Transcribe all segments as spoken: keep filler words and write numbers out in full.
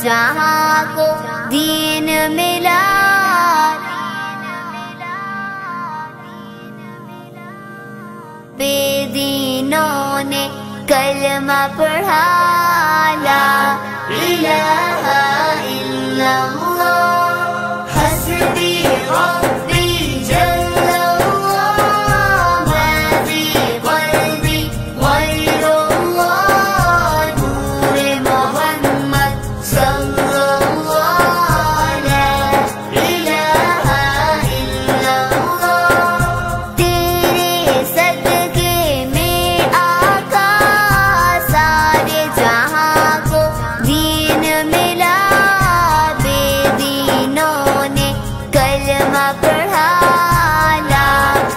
جہاں کو دین ملا، بے دینوں نے کلمہ پڑھا، لا الہ الا اللہ حسبی ربی جل اللہ، ما فی قلبی غیر اللہ، نور محمد صلی اللہ، لا الہ الا اللہ، تیرے صدقے میں آقا سارے جہاں کو دین ملا، بے دینوں نے کلمہ پڑھا، لا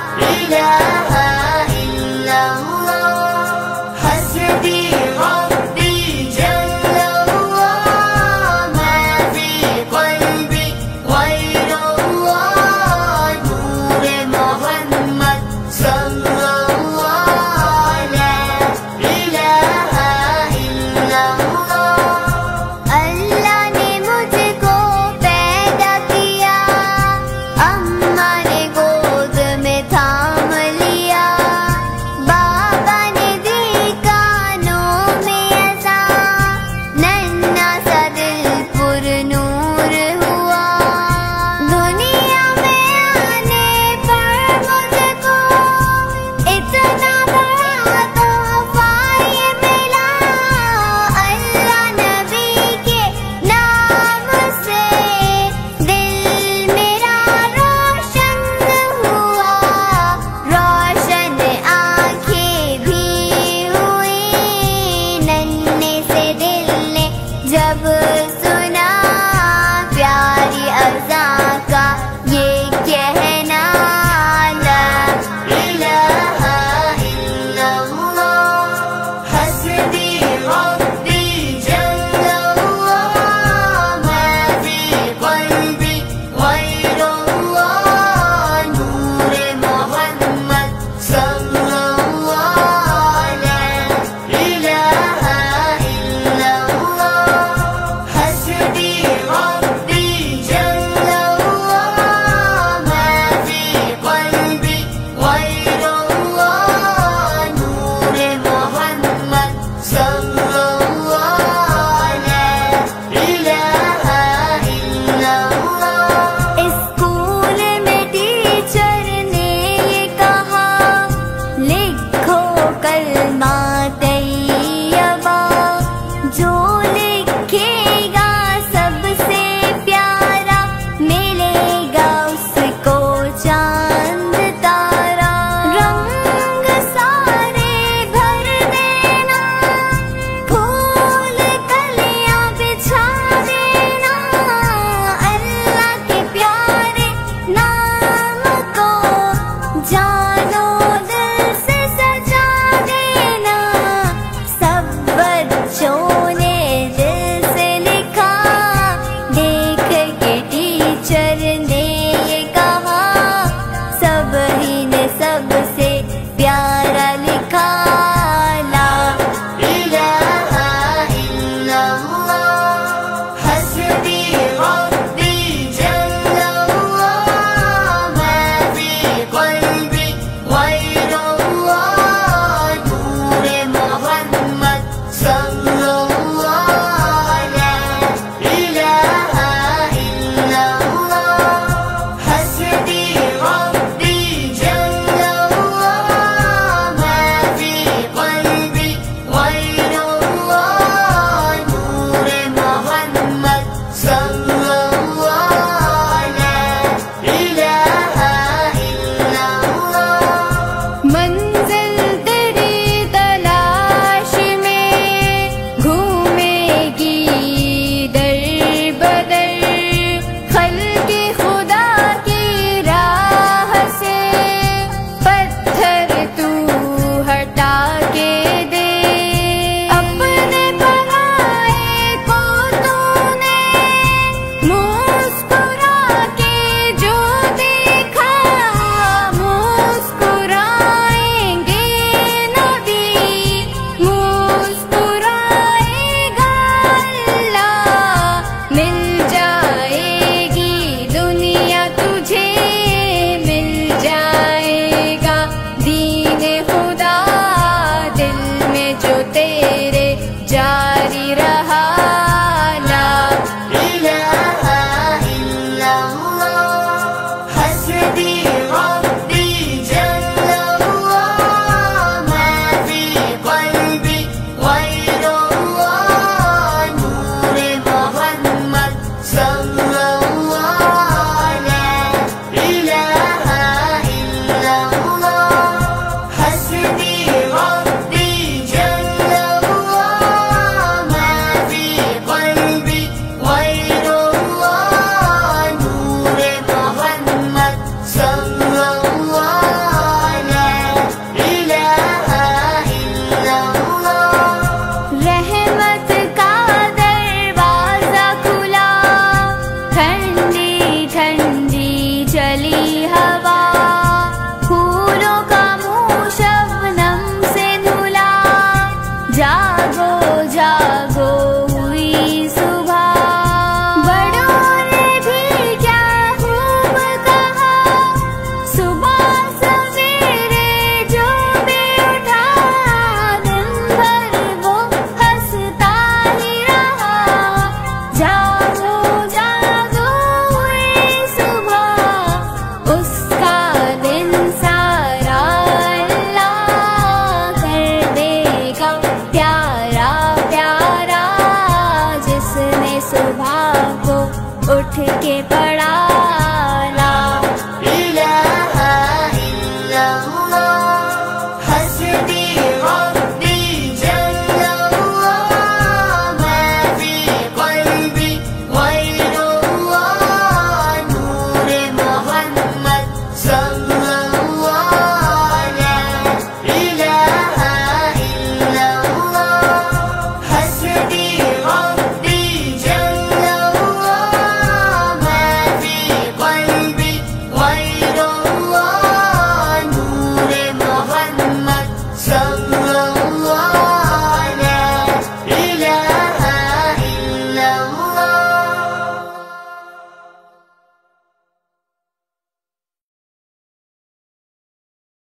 الہ الا اللہ حسبی ربی جل اللہ، ما فی قلبی غیر اللہ، نور محمد صلی اللہ، لا الہ الا اللہ، اللہ نے مجھ کو پیدا کیا، اماں نے گود میں تھام لیا، بابا نے دی کانوں میں اذان، ننھا سا دل پر نور ہوا، دنیا میں آنے پر مجھ کو اتنا بڑا تحفہ یہ ملا، اللہ نبی کے نام سے دل میرا روشن ہوا، روشن آنکھیں بھی ہوئی، ننھے سے دل نے جب سنا پیاری اذان کا یہ کہنا، لا الہ الا اللہ حسبی ربی جل اللہ، ما فی قلبی غیر اللہ، نور محمد صلی اللہ، لا الہ الا اللہ حسبی اٹھ کے پڑھا لا الہ الا اللہ حسبی ربی جل اللہ ما فی قلبی غیر اللہ نور محمد صلی اللہ لا الہ الا اللہ حسبی ربی جل اللہ ما فی قلبی غیر اللہ نور محمد صلی